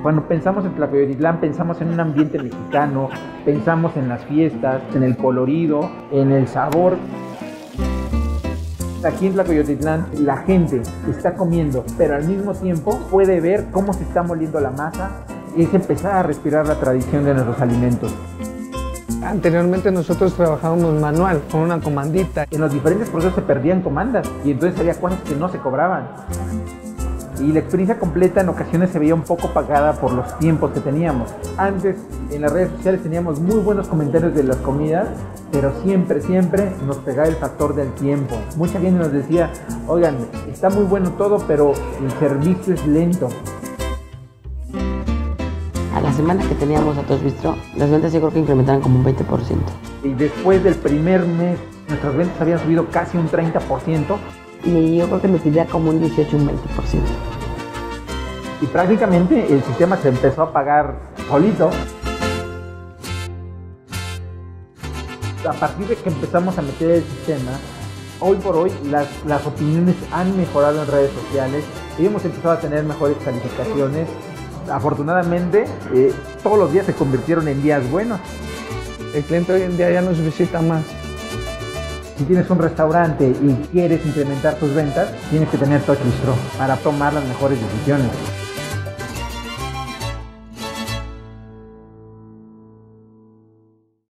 Cuando pensamos en Tlacoyotitlán, pensamos en un ambiente mexicano, pensamos en las fiestas, en el colorido, en el sabor. Aquí en Tlacoyotitlán la gente está comiendo, pero al mismo tiempo puede ver cómo se está moliendo la masa. Es empezar a respirar la tradición de nuestros alimentos. Anteriormente nosotros trabajábamos manual, con una comandita. En los diferentes procesos se perdían comandas y entonces había cosas que no se cobraban. Y la experiencia completa en ocasiones se veía un poco pagada por los tiempos que teníamos. Antes en las redes sociales teníamos muy buenos comentarios de las comidas, pero siempre nos pegaba el factor del tiempo. Mucha gente nos decía, oigan, está muy bueno todo, pero el servicio es lento. A la semana que teníamos Atos Bistro, las ventas yo creo que incrementaron como un 20%. Y después del primer mes, nuestras ventas habían subido casi un 30%. Y yo creo que nos iría como un 18, un 20%. Y prácticamente el sistema se empezó a pagar solito. A partir de que empezamos a meter el sistema, hoy por hoy las opiniones han mejorado en redes sociales y hemos empezado a tener mejores calificaciones. Afortunadamente, todos los días se convirtieron en días buenos. El cliente hoy en día ya nos visita más. Si tienes un restaurante y quieres incrementar tus ventas, tienes que tener Touch Bistro para tomar las mejores decisiones.